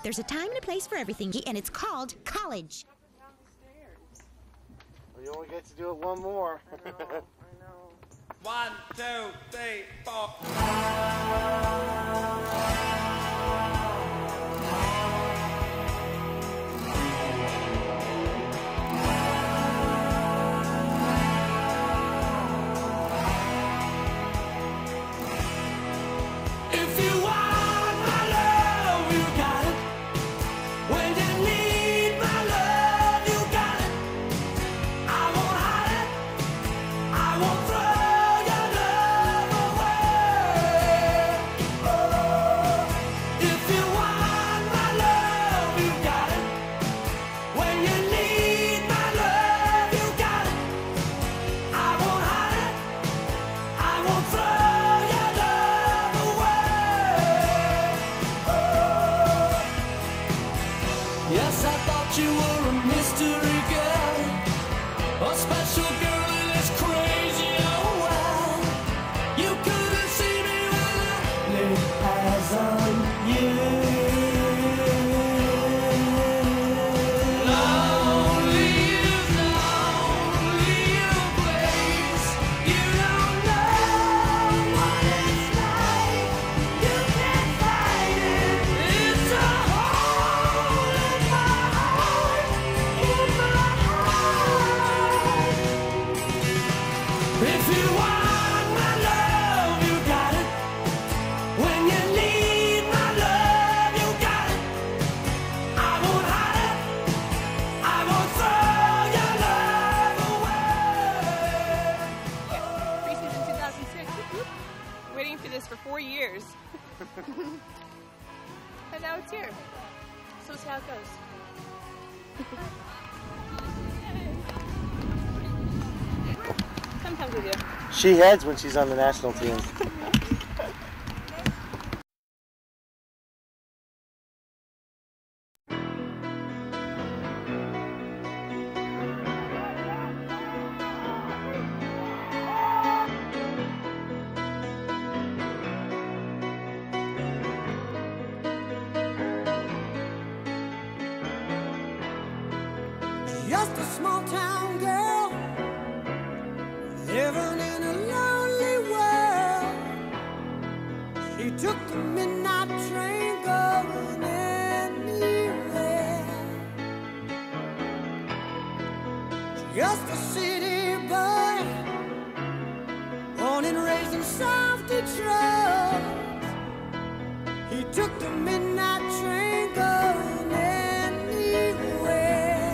There's a time and a place for everything, and it's called college. Well, you only get to do it one more. I know. 1, 2, 3, 4. Yes, I thought you were a mystery girl, a special girl in this crazy old world. You couldn't see me when I laid eyes on you. Lonely place. You don't know what it's like. You can't fight it. It's a hole in my heart, in my heart. If you want my love, you got it. When you need my love, you got it. I won't hide it. I won't throw your love away. Preseason 2006. Whoop. Waiting for this for 4 years. And now it's here. So we'll see how it goes. Sometimes we do. She heads when she's on the national team. Just a small town girl living in a lonely world. She took the midnight train going anywhere. Just a city boy, born and raised in South Detroit. He took the midnight train going anywhere.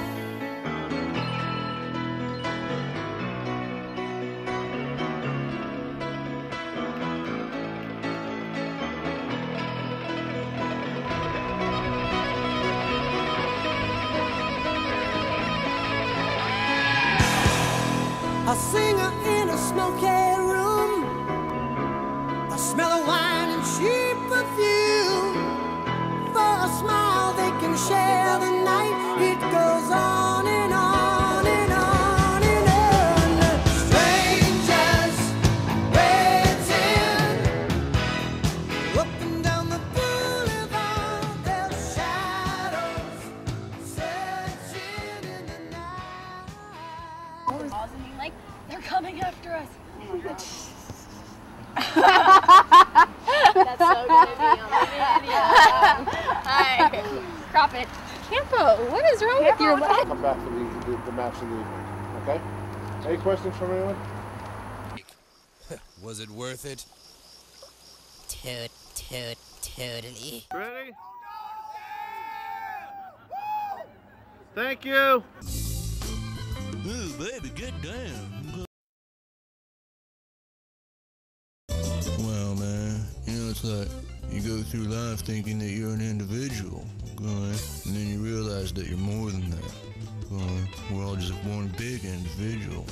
A singer in a smoky room, a smell of wine and cheap perfume. For a smile they can share the night. It goes on and on and on and on. Strangers waiting up and down the boulevard. Their shadows searching in the night. Like they're coming after us. That's so good of me on the video. Hi. Crop it. Campo, what is wrong with your leg? Come back for the match of the evening. Okay? Any questions from anyone? Was it worth it? Totally. Ready? Thank you. Ooh, baby, get down. Well, man, it's like you go through life thinking that you're an individual, and then you realize that you're more than that. We're all just one big individual.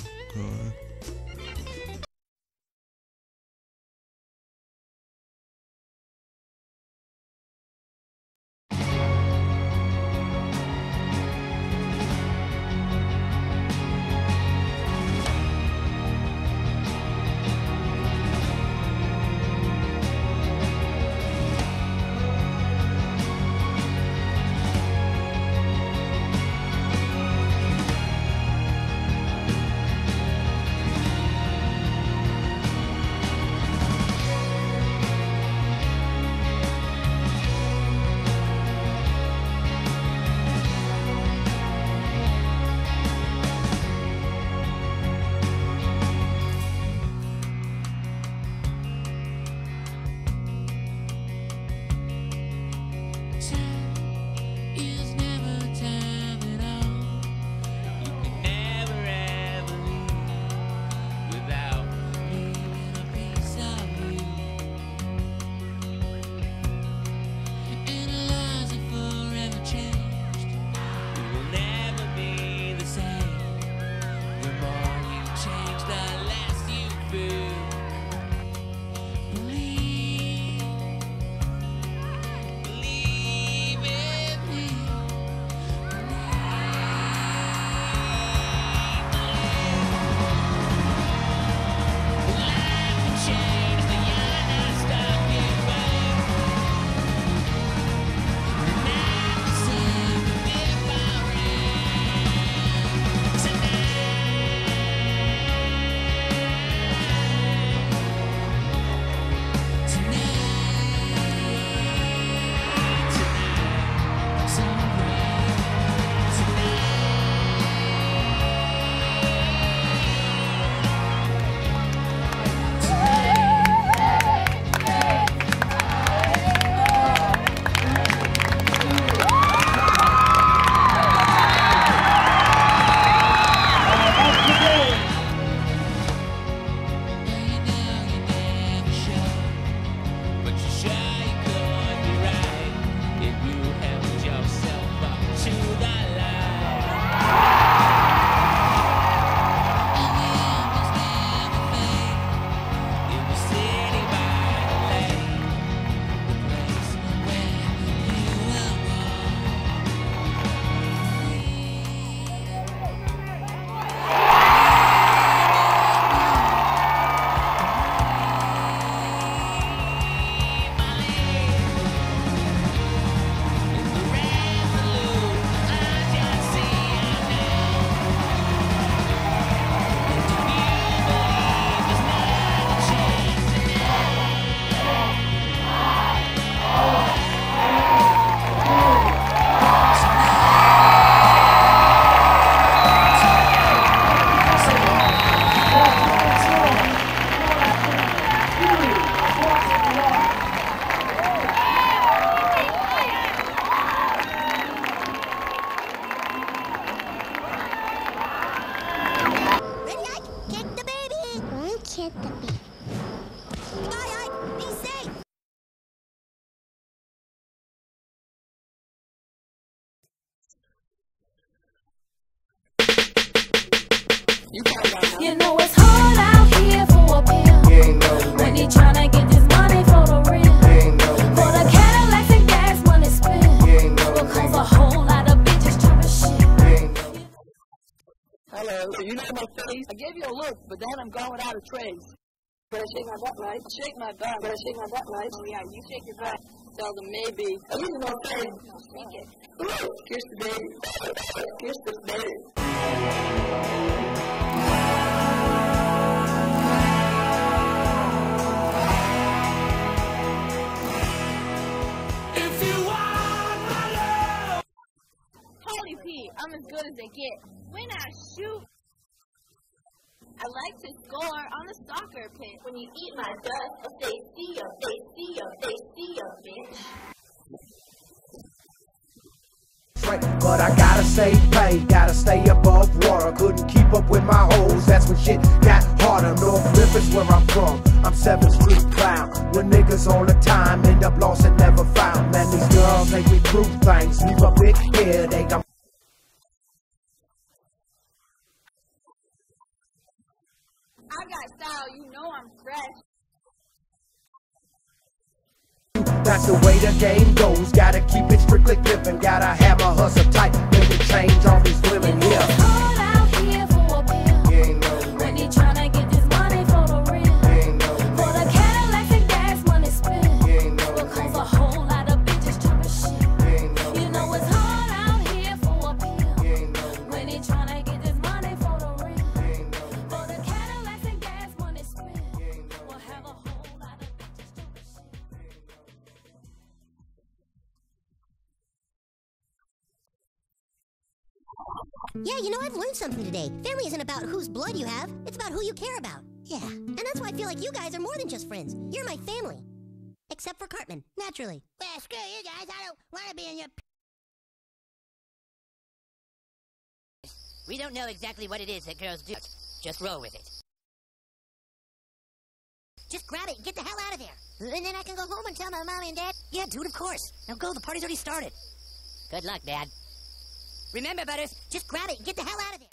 gave you a look, but then I'm gone without a trace. Better shake my butt right. Shake my butt. Better shake my butt right. Oh yeah, you shake your butt. Tell them maybe. You know what I'm saying? Shake it. Kiss the baby. Kiss the baby. If you want my love. Holy P, I'm as good as they get. When I shoot, I like to score on the soccer pitch. When you eat my dust, they see ya, bitch. But I gotta stay paid, gotta stay above water. Couldn't keep up with my hoes, that's when shit got harder. North Memphis where I'm from, I'm 7th Street clown. When niggas all the time end up lost and never found. Man, these girls make me prove things, leave a big headache. I got style, you know I'm fresh. That's the way the game goes, gotta keep it strictly clippin'. Gotta have a hustle tight, make it change on these women here. It's hard out here for a pill. You ain't know When you tryna get this money for the real. you ain't know For the Cadillacs and gas money spent. you ain't know Because a whole lot of bitches dropping shit. you ain't know You know it's hard out here for a pill. you ain't know When you tryna get this money for the real. you ain't know For the Cadillacs and gas money spent. you ain't know. We'll have a whole lot of bitches dropping shit. Yeah, you know, I've learned something today. Family isn't about whose blood you have, it's about who you care about. Yeah, and that's why I feel like you guys are more than just friends. You're my family. Except for Cartman, naturally. Well, screw you guys, I don't want to be in your... We don't know exactly what it is that girls do. Just roll with it. Just grab it and get the hell out of there. And then I can go home and tell my mommy and dad. Yeah, dude, of course. Now go, the party's already started. Good luck, Dad. Remember, Butters, Just grab it and get the hell out of there.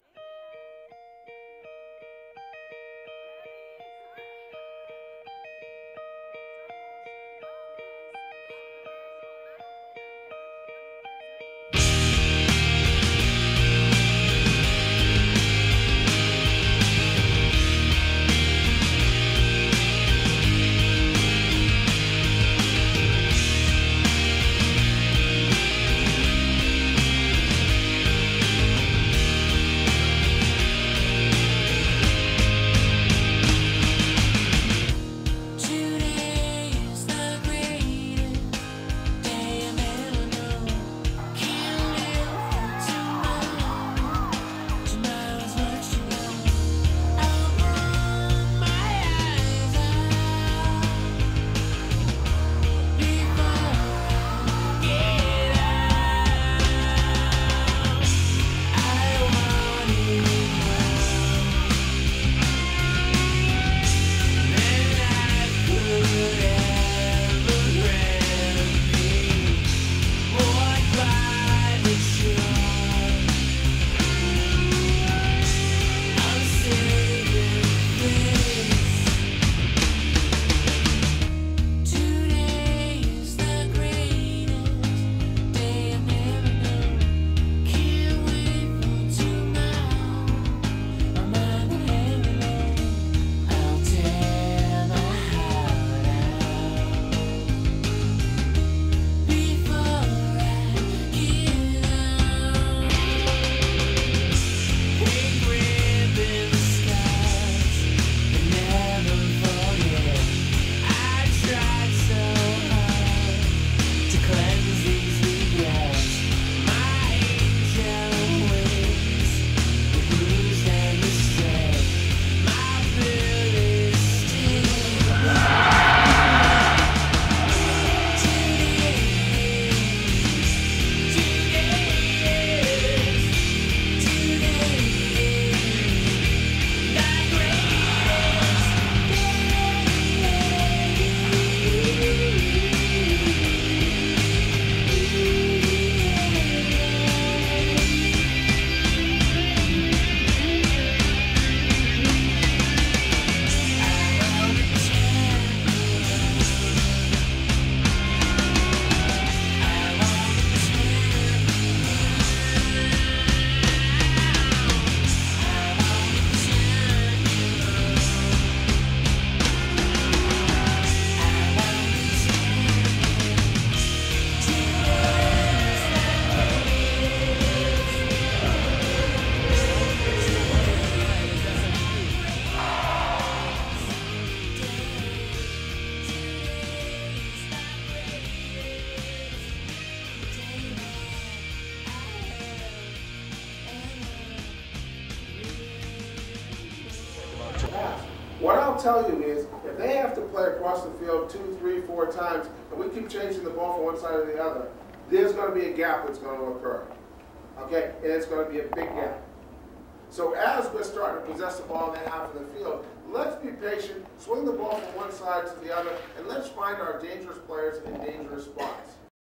tell you is, if they have to play across the field 2, 3, 4 times, and we keep changing the ball from one side to the other, there's going to be a gap that's going to occur. Okay? And it's going to be a big gap. So as we're starting to possess the ball in that half of the field, let's be patient, swing the ball from one side to the other, and let's find our dangerous players in dangerous spots.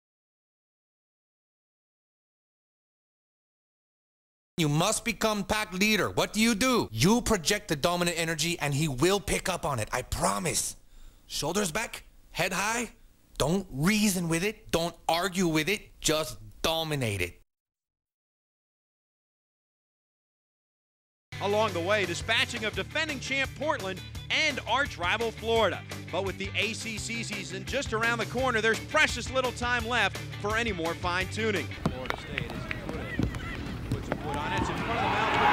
You must become pack leader. What do? You project the dominant energy and he will pick up on it. I promise. Shoulders back, head high. Don't reason with it. Don't argue with it. Just dominate it. Along the way, dispatching of defending champ Portland and arch rival Florida. But with the ACC season just around the corner, there's precious little time left for any more fine-tuning. Florida State is puts a foot on it. It's in front of the mouth of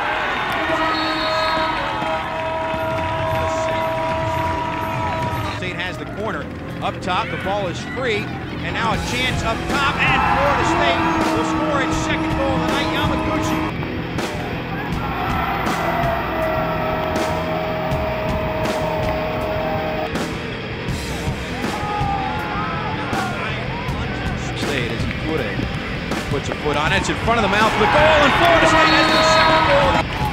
the State has the corner up top. The ball is free, and now a chance up top, and Florida State will score its second goal of the night. Yamaguchi. Puts a foot on it. It's in front of the mouth of the goal, and Florida State has their second goal.